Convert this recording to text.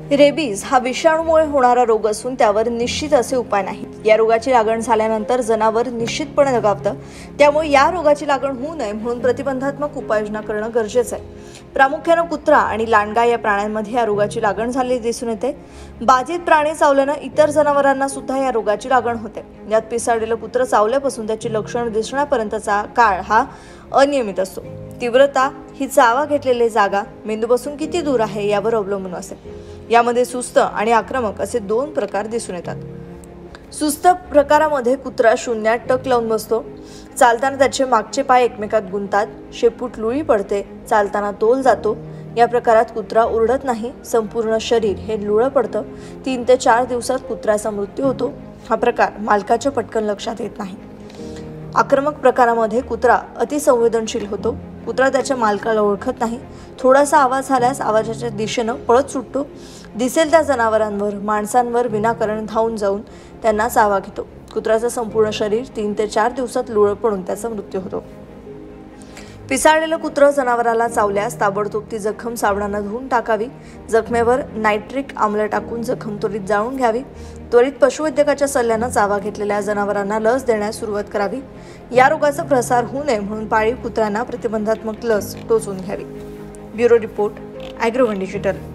Rabies हा विषाणूमुळे होणारा रोग असून त्यावर निश्चित असे उपाय नाहीत। या रोगाची लागण झाल्यानंतर जनावर निश्चितपणे दगावतं। त्यामुळे या रोगाची लागण होऊ नये म्हणून प्रतिबंधात्मक उपाययोजना करणं गरजेचं आहे। प्रामुख्याने कुत्रा आणि लांडगा या प्राण्यांमध्ये या रोगाची लागण झालेली दिसून येते। बाधित प्राणी चावल्यानं इतर जनावरांना सुद्धा या रोगाची लागण होते। यात पिसाळलेलं कुत्रं चावल्यापासून त्याची लक्षणं दिसण्यापर्यंतचा काळ हा अनियमित असतो। तीव्रता ही चावा घेतलेली जागा मेंदूपासून किती दूर आहे यावर अवलंबून असते। यामध्ये सुस्त आणि आक्रमक असे दोन प्रकार दिसून येतात। सुस्त प्रकारामध्ये कुत्रा शून्यात टक लावून बसतो। चालताना त्याचे मागचे पाय एकमेकात गुंततात, शेपूट लुळी पडते, चालताना तोल जातो। या प्रकारात कुत्रा ओरडत नाही, संपूर्ण शरीर हे लुळं पडतं। 3 ते 4 दिवसात कुत्र्याचा मृत्यू होतो। हा प्रकार मालकाच्या पटकन लक्षात येत नाही। आक्रमक प्रकारामध्ये कुत्रा अतिसंवेदनशील होतो। कुत्रा त्याच्या मालकाला ओळखत नाही, थोडासा आवाज झाल्यास आवाजाच्या दिशेनं पळत सुटतो। दिसेल त्या जनावरांवर, माणसांवर विनाकारण धावून जाऊन त्यांना चावा घेतो। कुत्र्याचं संपूर्ण शरीर 3 ते 4 दिवसात लुळं पडून त्याचा मृत्यू होतो। पिसाळलेलं कुत्रं जनावराला चावल्यास ताबडतोब ती जखम साबणाने धुवून टाकावी। जखमेवर नायट्रिक आम्ल टाकून जखम त्वरित जाळून घ्यावी। त्वरित पशुवैद्यकाच्या सल्ल्यानं चावा घेतलेल्या जनावरांना लस देण्यास सुरुवात करावी। या रोगाचा प्रसार होऊ नये म्हणून पाळीव कुत्र्यांना प्रतिबंधात्मक लस टोचून घ्यावी। Bureau report, Agrowon digital.